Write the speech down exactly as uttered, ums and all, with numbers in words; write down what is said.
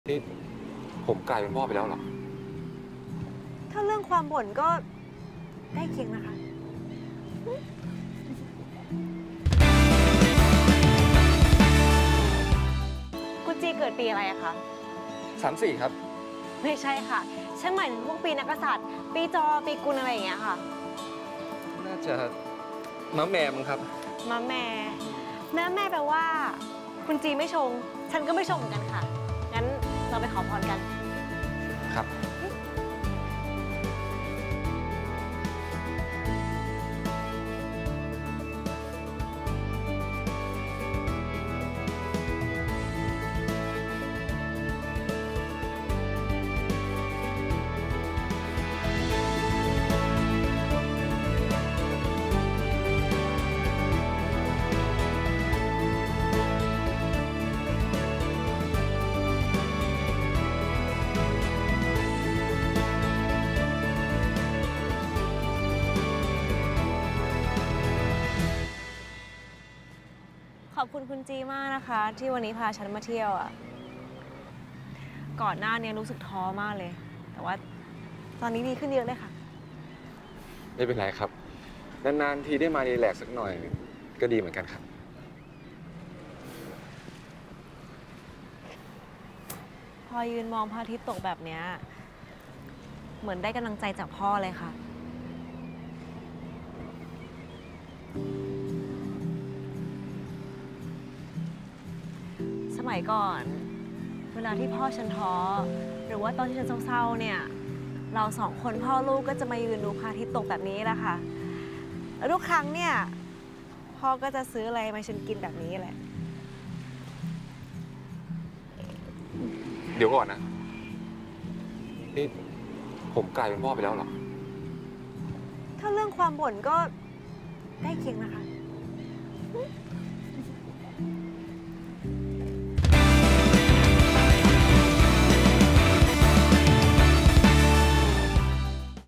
นี่ผมกลายเป็นพ่อไปแล้วเหรอถ้าเรื่องความบ่นก็ใกล้เคียงนะคะคุณจีเกิดปีอะไรอะคะสามสี่ครับไม่ใช่ค่ะฉันหมายถึงพวกปีนักกษัตริย์ปีจอปีกุลอะไรอย่างเงี้ยค่ะน่าจะมะแม่มั้งครับมะแม่แม่แม่แปลว่าคุณจีไม่ชงฉันก็ไม่ชงเหมือนกันค่ะงั้นเราไปขอพรกันครับขอบคุณคุณจีมากนะคะที่วันนี้พาฉันมาเที่ยวอ่ะก่อนหน้านี้รู้สึกท้อมากเลยแต่ว่าตอนนี้ดีขึ้นเยอะเลยค่ะไม่เป็นไรครับนานๆทีได้มารีแลกซ์สักหน่อยก็ดีเหมือนกันครับพอยืนมองพระอาทิตย์ตกแบบนี้เหมือนได้กำลังใจจากพ่อเลยค่ะสมัยก่อนเวลาที่พ่อฉันท้อหรือว่าตอนที่ฉันเศร้าๆเนี่ยเราสองคนพ่อลูกก็จะมายืนดูพระอาทิตย์ตกแบบนี้แหละค่ะแล้วทุกครั้งเนี่ยพ่อก็จะซื้ออะไรมาฉันกินแบบนี้แหละเดี๋ยวก่อนนะนี่ผมกลายเป็นพ่อไปแล้วเหรอถ้าเรื่องความบ่นก็ใกล้เคียงนะคะ